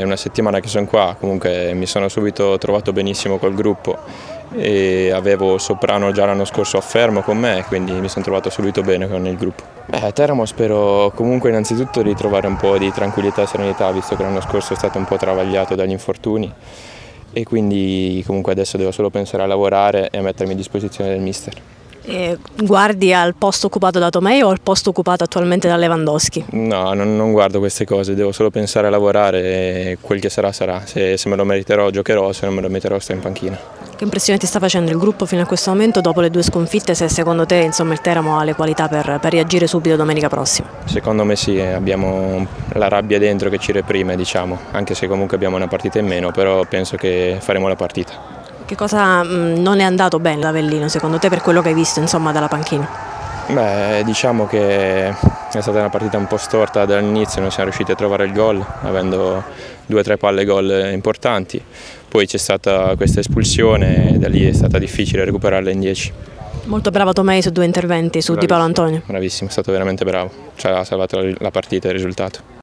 È una settimana che sono qua, comunque mi sono subito trovato benissimo col gruppo e avevo Soprano già l'anno scorso a fermo con me, quindi mi sono trovato subito bene con il gruppo. A Teramo spero comunque innanzitutto di trovare un po' di tranquillità e serenità, visto che l'anno scorso è stato un po' travagliato dagli infortuni e quindi comunque adesso devo solo pensare a lavorare e a mettermi a disposizione del mister. E guardi al posto occupato da Tomei o al posto occupato attualmente da Lewandowski? No, non guardo queste cose, devo solo pensare a lavorare e quel che sarà sarà. Se me lo meriterò giocherò, se non me lo meriterò sto in panchina. Che impressione ti sta facendo il gruppo fino a questo momento dopo le 2 sconfitte, se secondo te insomma, il Teramo ha le qualità per reagire subito domenica prossima? Secondo me sì, abbiamo la rabbia dentro che ci reprime, diciamo, anche se comunque abbiamo una partita in meno, però penso che faremo la partita. Che cosa non è andato bene da Avellino secondo te per quello che hai visto insomma, dalla panchina? Beh, diciamo che è stata una partita un po' storta dall'inizio, non siamo riusciti a trovare il gol, avendo 2 o 3 palle gol importanti. Poi c'è stata questa espulsione e da lì è stata difficile recuperarla in 10. Molto bravo Tomei su 2 interventi su Di Paolo Antonio. Bravissimo, è stato veramente bravo, ci ha salvato la partita e il risultato.